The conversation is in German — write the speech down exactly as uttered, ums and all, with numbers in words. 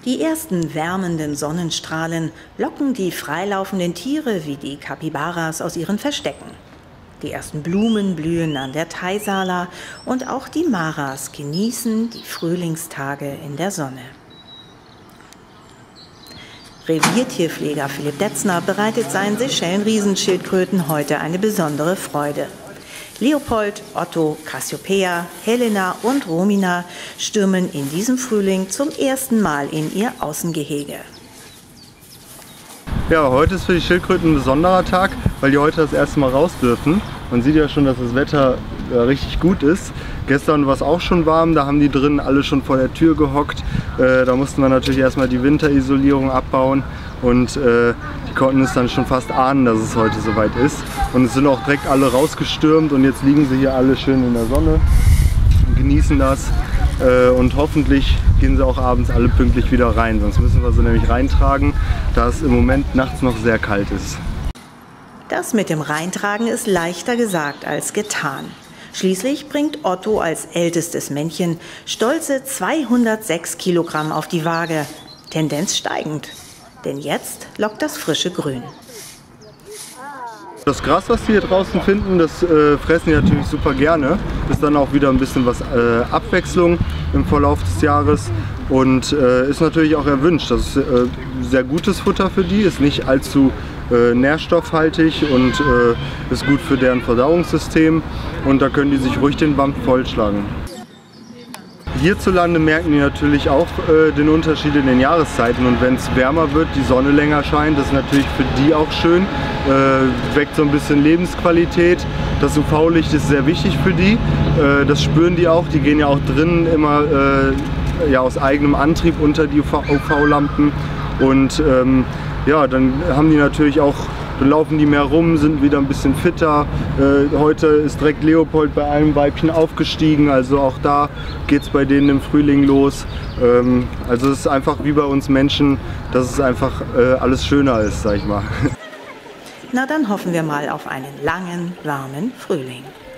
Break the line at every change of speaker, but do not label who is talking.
Die ersten wärmenden Sonnenstrahlen locken die freilaufenden Tiere wie die Kapibaras aus ihren Verstecken. Die ersten Blumen blühen an der Taisala und auch die Maras genießen die Frühlingstage in der Sonne. Reviertierpfleger Philipp Detzner bereitet seinen Seychellen-Riesenschildkröten heute eine besondere Freude. Leopold, Otto, Cassiopeia, Helena und Romina stürmen in diesem Frühling zum ersten Mal in ihr Außengehege.
Ja, heute ist für die Schildkröten ein besonderer Tag, weil die heute das erste Mal raus dürfen. Man sieht ja schon, dass das Wetter äh, richtig gut ist. Gestern war es auch schon warm, da haben die drinnen alle schon vor der Tür gehockt. Äh, da mussten wir natürlich erstmal die Winterisolierung abbauen und äh, die konnten es dann schon fast ahnen, dass es heute soweit ist. Und es sind auch direkt alle rausgestürmt und jetzt liegen sie hier alle schön in der Sonne und genießen das. Äh, und hoffentlich gehen sie auch abends alle pünktlich wieder rein, sonst müssen wir sie nämlich reintragen, da es im Moment nachts noch sehr kalt ist.
Das mit dem Reintragen ist leichter gesagt als getan. Schließlich bringt Otto als ältestes Männchen stolze zweihundertsechs Kilogramm auf die Waage, Tendenz steigend. Denn jetzt lockt das frische Grün.
Das Gras, was die hier draußen finden, das äh, fressen die natürlich super gerne. Ist dann auch wieder ein bisschen was äh, Abwechslung im Verlauf des Jahres und äh, ist natürlich auch erwünscht. Das ist äh, sehr gutes Futter für die, ist nicht allzu äh, nährstoffhaltig und äh, ist gut für deren Verdauungssystem und da können die sich ruhig den Band vollschlagen. Hierzulande merken die natürlich auch äh, den Unterschied in den Jahreszeiten und wenn es wärmer wird, die Sonne länger scheint, das ist natürlich für die auch schön, äh, weckt so ein bisschen Lebensqualität. Das U V-Licht ist sehr wichtig für die, äh, das spüren die auch, die gehen ja auch drinnen immer äh, ja, aus eigenem Antrieb unter die U V-Lampen und ähm, ja, dann haben die natürlich auch, dann laufen die mehr rum, sind wieder ein bisschen fitter. Äh, heute ist direkt Leopold bei einem Weibchen aufgestiegen, also auch da geht es bei denen im Frühling los. Ähm, also es ist einfach wie bei uns Menschen, dass es einfach äh, alles schöner ist, sag ich mal.
Na dann hoffen wir mal auf einen langen, warmen Frühling.